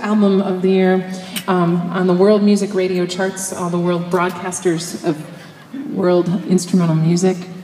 album of the year on the world music radio charts, all the world broadcasters of world instrumental music.